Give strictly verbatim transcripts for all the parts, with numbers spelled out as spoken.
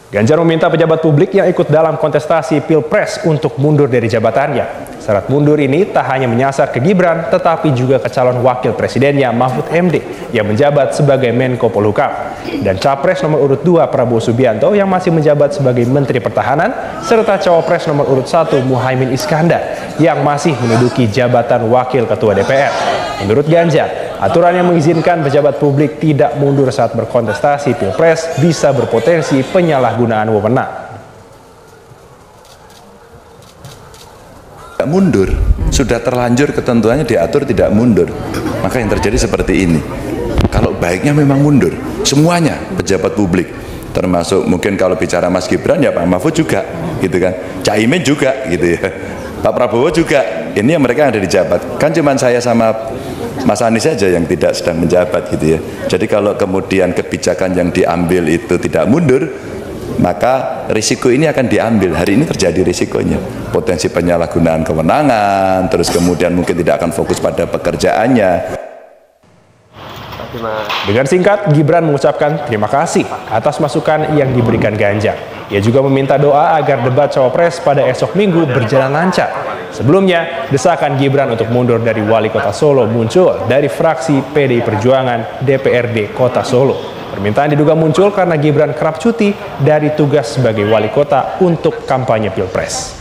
Ganjar meminta pejabat publik yang ikut dalam kontestasi Pilpres untuk mundur dari jabatannya. Syarat mundur ini tak hanya menyasar ke Gibran, tetapi juga ke calon wakil presidennya Mahfud M D yang menjabat sebagai Menko Polhukam dan Capres nomor urut dua Prabowo Subianto yang masih menjabat sebagai Menteri Pertahanan serta Cawapres nomor urut satu Muhaimin Iskandar yang masih menduduki jabatan Wakil Ketua D P R. Menurut Ganjar, aturan yang mengizinkan pejabat publik tidak mundur saat berkontestasi Pilpres bisa berpotensi penyalahgunaan wewenang. Tidak mundur, sudah terlanjur ketentuannya diatur tidak mundur. Maka yang terjadi seperti ini. Kalau baiknya memang mundur, semuanya pejabat publik, termasuk mungkin kalau bicara Mas Gibran ya Pak Mahfud juga, gitu kan, Caimin juga, gitu ya, Pak Prabowo juga. Ini yang mereka yang ada di jabat. Kan cuma saya sama Mas Anies saja yang tidak sedang menjabat, gitu ya. Jadi kalau kemudian kebijakan yang diambil itu tidak mundur, maka risiko ini akan diambil. Hari ini terjadi risikonya, potensi penyalahgunaan kewenangan, terus kemudian mungkin tidak akan fokus pada pekerjaannya. Dengan singkat, Gibran mengucapkan terima kasih atas masukan yang diberikan Ganjar. Ia juga meminta doa agar debat Cawapres pada esok Minggu berjalan lancar. Sebelumnya, desakan Gibran untuk mundur dari Wali Kota Solo muncul dari fraksi P D I Perjuangan D P R D Kota Solo. Permintaan diduga muncul karena Gibran kerap cuti dari tugas sebagai wali kota untuk kampanye Pilpres.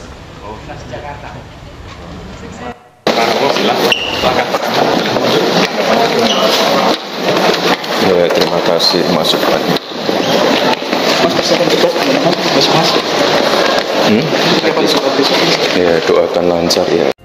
Ya, terima kasih masukannya. Hmm? Ya, doakan lancar ya.